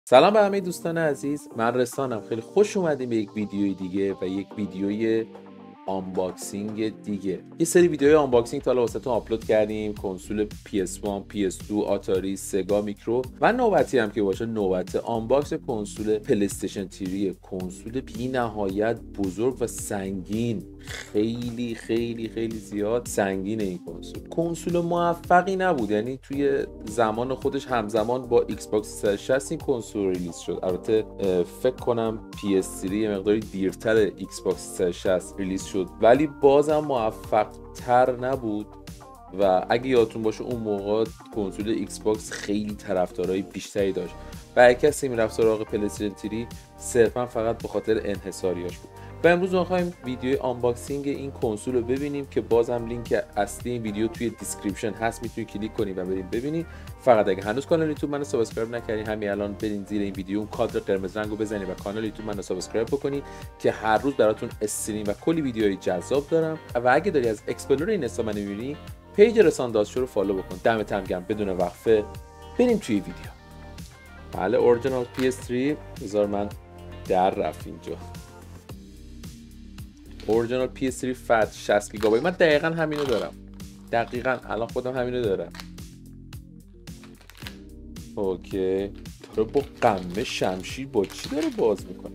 سلام به همه دوستان عزیز، من رسانم. خیلی خوش اومدیم به یک ویدیوی دیگه و یک ویدیوی آنباکسینگ دیگه. یه سری ویدیوی آنباکسینگ تا حالا واسهتون آپلود کردیم، کنسول PS1، PS2، آتاری، سگا میکرو و نوبتی هم که باشه نوبت آنباکس کنسول پلی‌استیشن 3، کنسول بی‌نهایت بزرگ و سنگین، خیلی خیلی خیلی زیاد سنگین. این کنسول موفقی نبود، یعنی توی زمان خودش همزمان با ایکس باکس 360 این کنسول ریلیز شد. البته فکر کنم PS3 یه مقداری دیرتر ایکس باکس 360 ریلیز شد، ولی بازم موفق تر نبود. و اگه یادتون باشه اون موقع کنسول ایکس باکس خیلی طرفدارای بیشتری داشت و اگه کسی میرفت سراغ پلی‌استیشن 3 صرفا فقط به خاطر انحصاریاش بود. و امروز می‌خوایم ویدیوی آنباکسینگ این کنسول رو ببینیم که بازم لینک اصلی این ویدیو توی دیسکریپشن هست، میتونید کلیک کنید و برید ببینید. فقط اگه هنوز کانال یوتیوب منو سابسکرایب نکردین همین الان برید زیر این ویدیو اون کادر قرمز رنگو بزنید و کانال یوتیوب منو سابسکرایب بکنید که هر روز براتون استریم و کلی ویدیوهای جذاب دارم. و اگه داری از اکسپلور این اینستا منو می‌بینی، پیج رسان دادشو رو فالو بکن. دمت هم گرم. بدون وقفه بریم توی ویدیو. بله، اورجینال PS3 بذار من در رفت اینجا. اورجینال PS3 فت 60 گیگابایت. من دقیقاً همینو دارم. دقیقاً الان خودم همینو دارم. اوکی. داره با قمه شمشیر با چی داره باز میکنه؟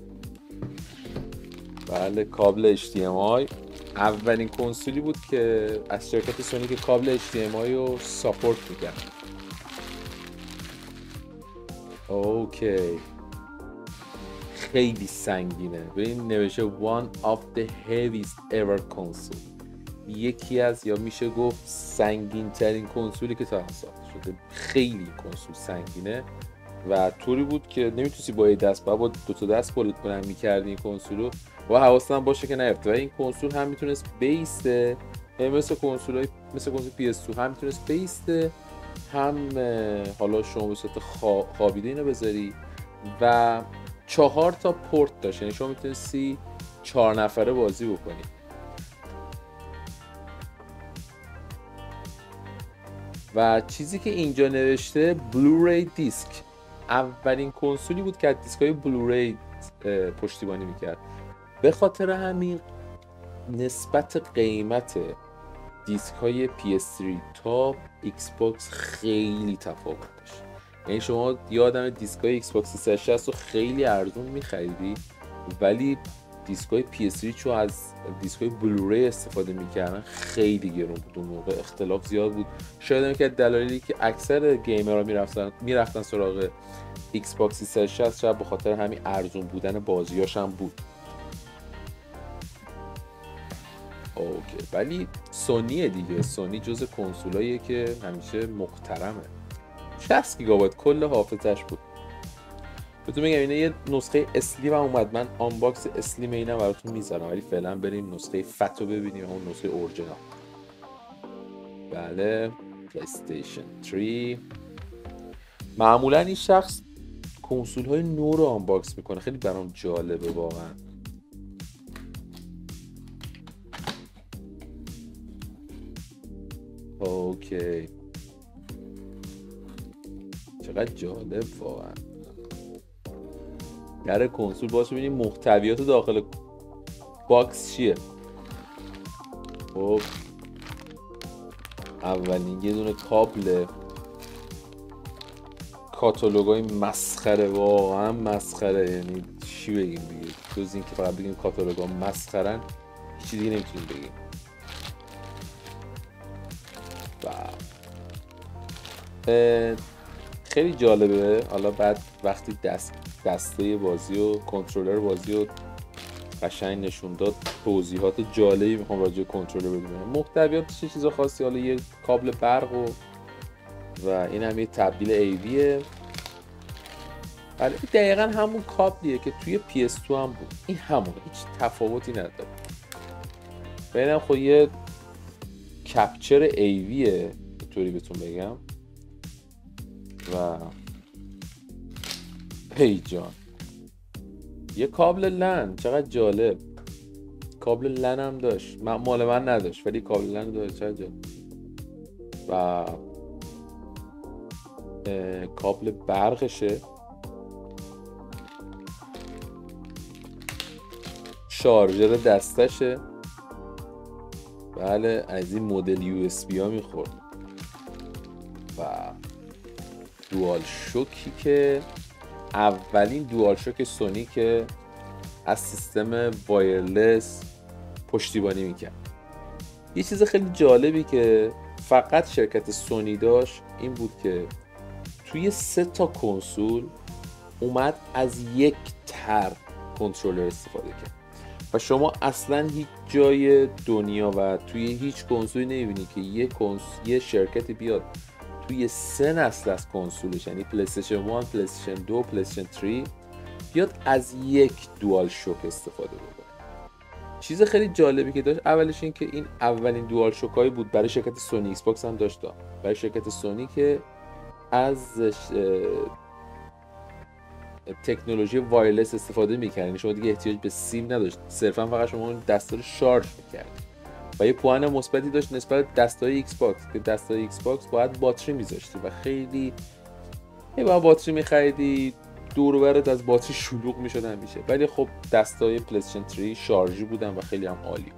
بله، کابل HDMI. اولین کنسولی بود که از شرکت سونی که کابل HDMI رو ساپورت میکرد. اوکی، خیلی سنگینه. ببین نوشته one of the heaviest ever console، یکی از یا میشه گفت سنگین ترین کنسولی که تا ساخته شده. خیلی کنسول سنگینه و طوری بود که نمیتونستی با یه دست، با دو تا دست بلند میکردی این کنسولو و حواست هم باشه که نیفته. و این کنسول هم میتونست بیسته، مثل کنسول PS2 هم میتونست بیسته، هم حالا شما به صورت خوابیده اینو بذاری و 4 تا پورت داشت، یعنی شما میتونستی 4 نفره بازی بکنی. و چیزی که اینجا نوشته بلوری دیسک، اولین کنسولی بود که از دیسکای بلوری پشتیبانی میکرد. به خاطر همین نسبت قیمت دیسک های PS3 تا ایکس باکس خیلی تفاوت داشت. یعنی شما یادم دیسک های ایکس باکس 360 رو خیلی ارزون میخریدی، ولی دیسک های PS3 چون از دیسک های بلوری استفاده میکردن خیلی گرون بود. اون موقع اختلاف زیاد بود. شاید هم که دلایلی که اکثر گیمرها میرفتن سراغ ایکس باکس 360 شاید به خاطر همین ارزون بودن بازیاش هم بود. اوکی، ولی سونیه دیگه. سونی جز کنسولاییه که همیشه محترمه. 60 گیگابایت کل حافظش بود. بهتون میگم اینه یه نسخه اسلیم هم اومد. من آنباکس اسلیم اینم براتون میذارم، ولی فعلا بریم نسخه فت رو ببینیم، اون نسخه اورجینال. بله، پلی‌استیشن 3. معمولا این شخص کنسول های نو رو آنباکس میکنه، خیلی برام جالبه واقعا. اوکی، چقدر جالب واقعا. در کنسول باشه ببینیم محتویات داخل باکس چیه. خب اولین یه دونه کابل، کاتالوگای مسخره، واقعا مسخره. یعنی چی بگیم دیگه جز این که فقط بگیم کاتالوگا مسخرن، هیچی دیگه نمیتونیم بگیم. خیلی جالبه. حالا بعد وقتی دسته بازی و کنترلر بازی و قشنگ نشون داد، توضیحات جالبی میخوام راجع به کنترلر بدونم. محتویاتش چیز خاصی، حالا یه کابل برق و این هم یه تبدیل ایویه. ولی دقیقا همون کابلیه که توی PS2 هم بود. این همونه، هیچ تفاوتی نداره. و اینم خود یه کپچر ایویه طوری بهتون بگم. و هی جان، یه کابل لن، چقدر جالب. کابل لن هم داشت، مال من نداشت ولی کابل لن داشت، چقدر جالب. و کابل برقشه شارژر دستشه. بله از این مدل USB ها میخورد و دوال شوکی که اولین دوال شوک سونی که از سیستم وایرلس پشتیبانی میکرد. یه چیز خیلی جالبی که فقط شرکت سونی داشت این بود که توی 3 تا کنسول اومد از یک تر کنترلر استفاده کرد و شما اصلا هیچ جای دنیا و توی هیچ کنسولی نمیبینی که یه شرکتی بیاد توی 3 نسل از کنسولش، یعنی پلیستیشن 1، پلیستیشن 2، پلیستیشن 3 بیاد از یک دوال شوک استفاده بکنه. چیز خیلی جالبی که داشت اولش این که این اولین دوال شوک هایی بود برای شرکت سونی. ایکس باکس هم داشت برای شرکت سونی که از تکنولوژی وایرلس استفاده می‌کردین. شما دیگه احتیاج به سیم نداشت، صرفا فقط شما اون دستا رو شارژ می‌کردید و یه پوان مثبتی داشت نسبت به دستای ایکس باکس که دستای ایکس باکس باید باتری می‌ذاشتی و خیلی باید باتری می‌خریدی، دور و برت از باتری شلوغ می‌شد همیشه. ولی خب دستای پلیستیشن 3 شارژی بودن و خیلی هم عالی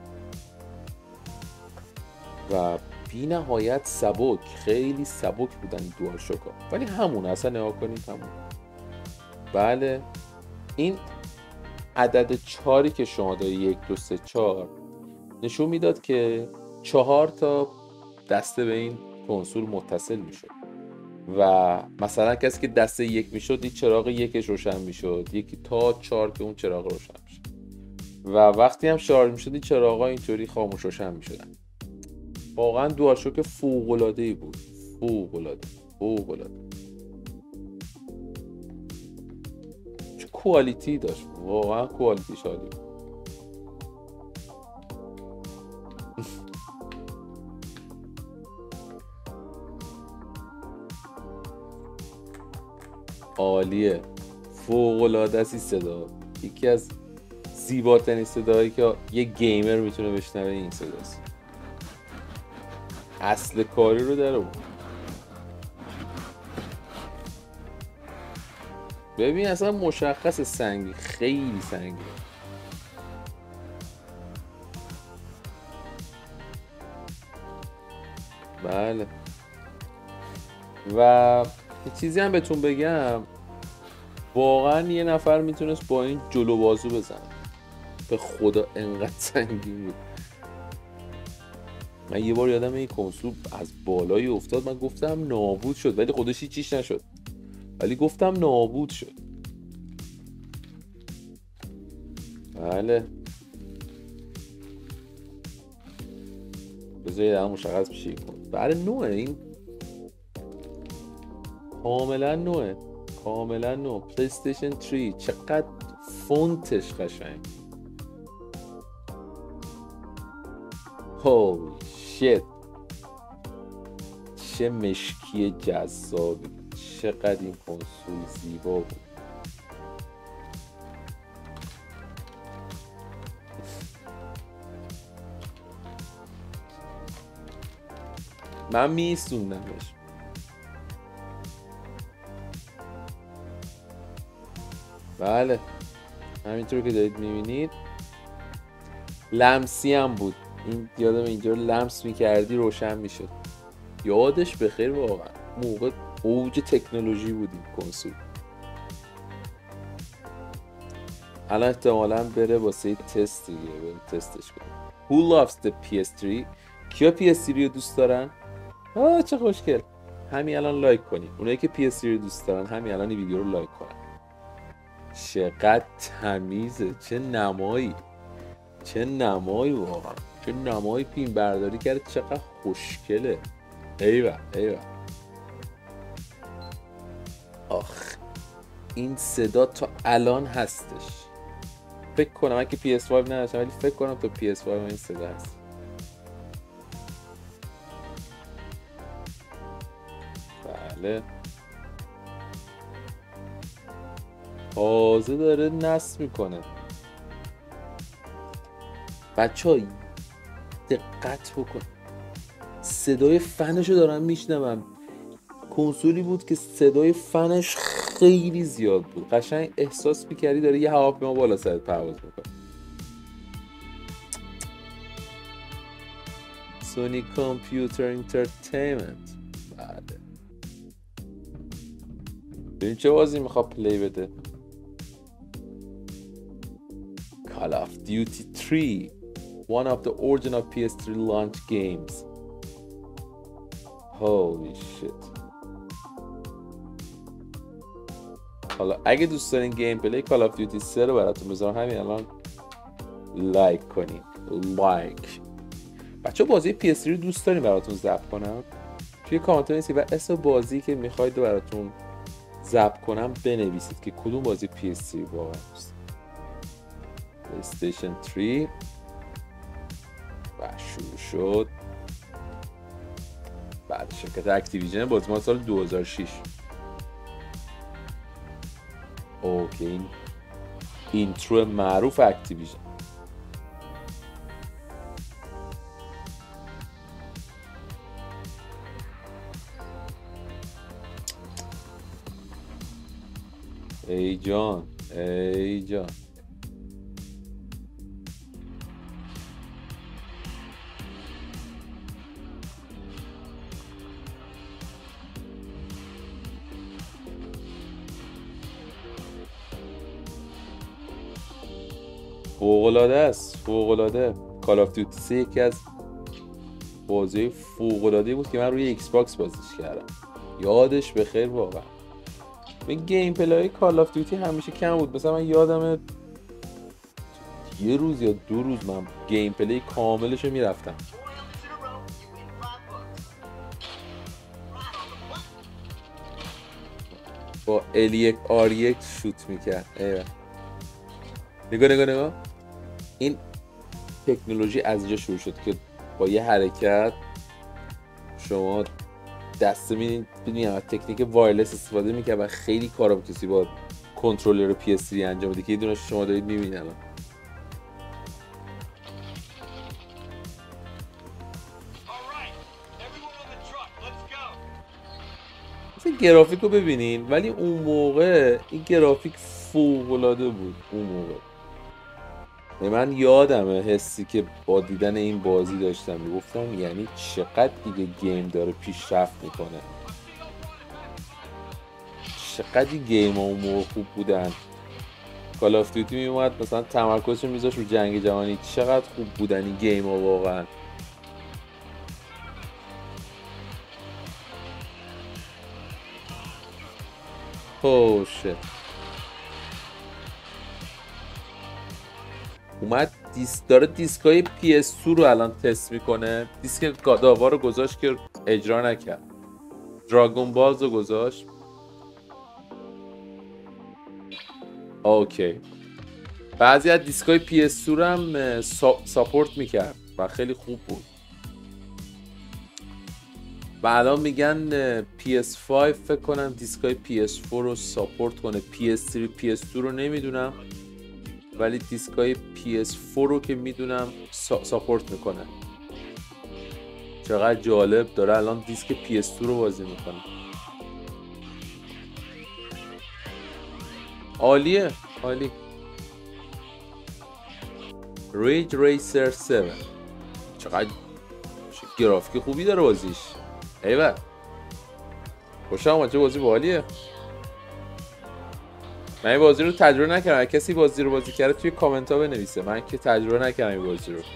و بی نهایت سبک، خیلی سبک بودن دوال شوکا. ولی همون اصلا نگاه کنید همون. بله این عدد 4 که شما داری 1 2 3 4 نشون میداد که 4 تا دسته به این کنسول متصل میشد و مثلا کسی که دسته 1 میشد این چراغ 1 روشن میشد، یکی تا 4 که اون چراغ روشن میشد و وقتی هم شارژ میشد این چراغا اینطوری خاموش روشن میشدن. واقعا دوال شوک فوق العاده ای بود، فوق العاده کوالیتی داشت، واقعا کوالیتیش عالی. عالیه، فوق العاده است. این صدا یکی از زیباترین صداهایی که یه گیمر میتونه بشنوه این صداست. اصل کاری رو داره بود. ببین اصلا مشخص سنگی، خیلی سنگی. بله و یه چیزی هم بهتون بگم، واقعا یه نفر میتونست با این جلو بازو بزنه، به خدا انقدر سنگین بود. من یه بار یادم این کنسول از بالایی افتاد، من گفتم نابود شد ولی خودش هیچیش نشد، ولی گفتم نابود شد. بله بذارید هم مشخص بشه کن. بله نوعه، این کاملا نوع پلیستیشن 3. چقدر فونتش قشنگ، هولی شیت، چه مشکی جذابی، چقدر این کنسول زیبا بود. من میستوندمش. بله همینطور که دارید میبینید لمسی هم بود، این یادم اینجا لمس میکردی روشن میشد. یادش بخیر، واقعا موقع اوج تکنولوژی بود این کنسول. الان احتمالاً بره واسه تست دیگه، بریم تستش کنیم. Who loves the PS3؟ کیا PS3 رو دوست دارن؟ چه خوشگل. همین الان لایک کنید. اونایی که PS3 رو دوست دارن همین الان این ویدیو رو لایک کنن. چقدر تمیزه، چه نمایی واقعا، چه نمایی فیلم برداری کرده، چقدر خوشگله. ایوه آخ این صدا تا الان هستش. فکر کنم اگه PS5 نداشتم ولی فکر کنم تا PS5 این صدا هست. بله تازه داره نصب میکنه. بچه ها دقت بکن، صدای فنشو دارم میشنوم. کنسولی بود که صدای فنش خیلی زیاد بود، قشنگ احساس میکردی داره یه هواپیما بالا سرت پرواز میکنه. سونی کامپیوتر انترتینمنت. بله ببین چه بازی میخواد پلی بده. Call of Duty 3, one of the original PS3 launch games. Holy shit. حالا اگه دوست دارین گیم پلی کال آف دیوتی 3 رو براتون بذارم همین الان لایک کنین. لایک. بچه بازی PS3 رو دوست دارین براتون ضبط کنم؟ توی کامنت بنویسید و اسم بازی که میخواید براتون ضبط کنم بنویسید که کدوم بازی PS3 واقعا دوست. PlayStation 3 و شروع شد. بعد شرکت اکتیویژن بازی ما سال 2006. اوکی این اینترو معروف اکتیویژن. ای جان ای جان. فوق‌العاده است. فوق‌العاده. کال آف دیوتی 3 یکی از بازی فوق‌العاده بود که من روی ایکس باکس بازیش کردم. یادش بخیر واقعا. این گیم پلی کال آف دیوتی همیشه کم بود. مثلا من یادمه یه روز یا 2 روز من گیم پلی کاملش رو میرفتم. با L1R1 شوت میکرد. نگاه این تکنولوژی از اینجا شروع شد که با یه حرکت شما دسته میدین از تکنیک وایرلس استفاده میکنه و خیلی کارا کسی با کنترلر PS3 انجام میده که یه دونه شما دارید میبینید الان. مثلا گرافیک رو ببینین ولی اون موقع این گرافیک فوق‌العاده بود. اون موقع من یادمه حسی که با دیدن این بازی داشتم میگفتم یعنی چقدر دیگه گیم داره پیشرفت میکنه. چقدر گیم ها اون موقع خوب بودن. کال آف دیوتی میومد مثلا تمرکزش میذاشت رو جنگ جهانی. چقدر خوب بودن این گیم ها واقعا. خوشه اومد داره دیسکای PS2 رو الان تست میکنه. دیسک گاداوا رو گذاشت که اجرا نکرد. دراگون بالز رو گذاشت. اوکی بعضی از دیسکای PS2 رو هم ساپورت میکرد و خیلی خوب بود. و الان میگن PS5 فکر کنم دیسکای PS4 رو ساپورت کنه. PS3 PS2 رو نمیدونم ولی دیسکای PS4 رو که میدونم ساپورت میکنه. چقدر جالب داره الان دیسک PS2 رو بازی میکنه. عالیه عالی. ریج ریسر 7 چقدر گرافیک خوبی داره بازیش. ایوه خوشم اومد. چه بازی باحالیه. من این بازی رو تجربه نکردم. کسی بازی رو بازی کرده توی کامنت ها بنویسه. من که تجربه نکردم این بازی رو.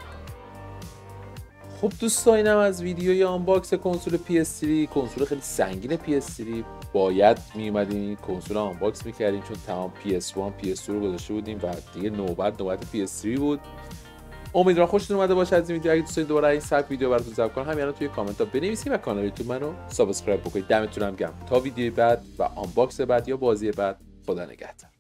خب دوستان اینم از ویدیوی آنباکس کنسول PS3. کنسول خیلی سنگین PS3. باید میومدین این کنسول آنباکس میکردین چون تمام PS1 PS2 رو گذاشته بودیم و دیگه نوبت PS3 بود. امیدوارم خوشتون اومده باشه از این ویدیو. اگه دوست دارید دوباره این سبک ویدیو براتون ضبط کنم همین الان توی کامنت ها بنویسید و کانال یوتیوب منو سابسکرایب بکنید. دمتون گرم. تا ویدیوی بعد و آنباکس بعد یا بازی بعد خدا نگهدار.